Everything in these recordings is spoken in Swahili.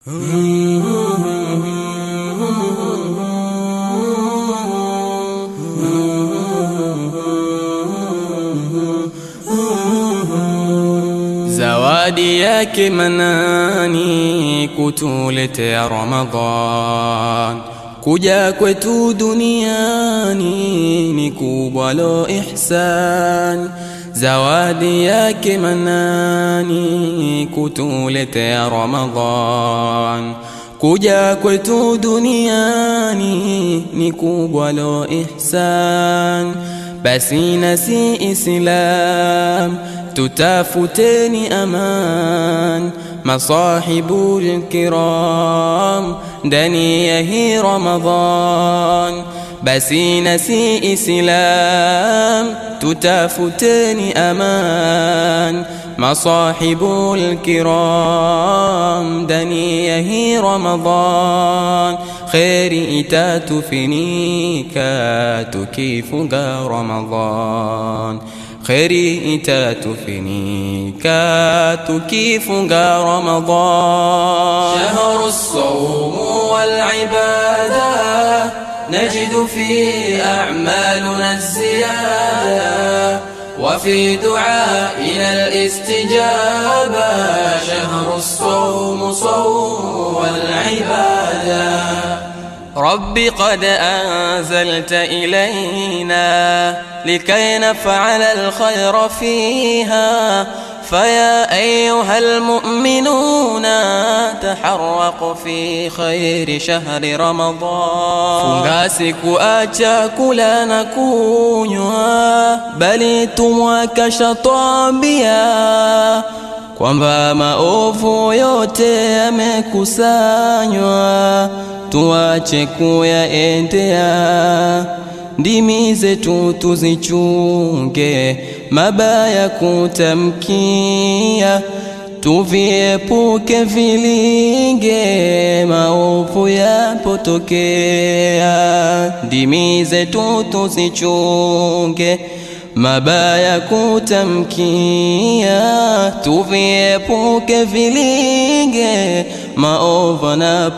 Zawadi yake manani kutuletea Ramadan, kuja kwetu duniani ni kubwa lo ihsan. Zawadi yake manani kutuletea Ramadan, kuja kwetu duniani ni kubwa lo ihsan. Basi nasi Islam tutafuteni aman, masahibul kiram ndani ya hii Ramadan. Basi nasi Islam tutafuteni aman, masahibul kiram ndani ya hii Ramadan. Kheri itatufinika tukifunga Ramadan, kheri itatufinika tukifunga Ramadan. شهر الصوم والعبادة نجد في أعمالنا الزيادة، وفي دعائنا الاستجابة. شهر الصوم صوم والعبادة. ربي قد أنزلت إلينا لكي نفعل الخير فيها، فيا أيها المؤمنون تحرقوا في خير شهر رمضان. Funga sikuacha kula na kunywa, bali tumwakasha tabia kwamba maovu yote yamekusanywa, tuache kuyaendea. Ndimi zetu tuzichunge, mabaya kutamkia, tuviepuke vilinge, maovu yapotokea. Ndimi zetu tuzichunge, mabaya kutamkia, tuviepuke vilinge, maovu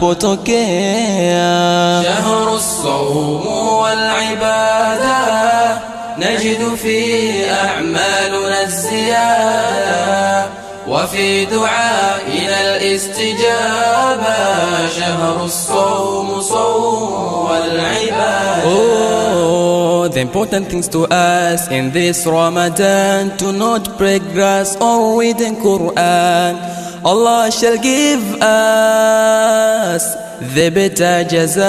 yanapotokea. شهر الصوم والعبادة نجد في أعمالنا الزيادة، وفي دعائنا الاستجابة. شهر الصوم صوم والعبادة. The important things to us in this Ramadan: to not break grass or read the Quran. Allah shall give us the better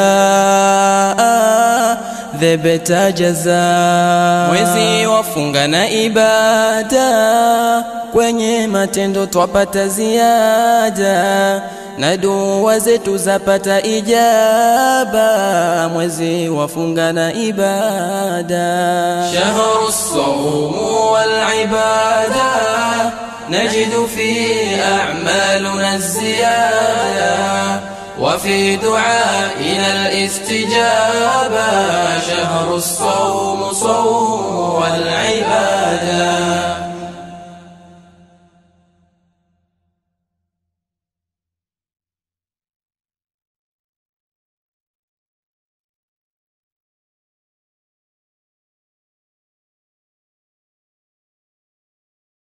jazaa, the better jazaa. Mwezi wafunga na ibada, kwenye matendo twapata ziada, na dua zetu zapata ijaba. Mwezi wafunga na ibada. شهر الصوم والعبادة نجد في أعمالنا الزيادة، وفي دعائنا الاستجابة. شهر الصوم صوم والعبادة.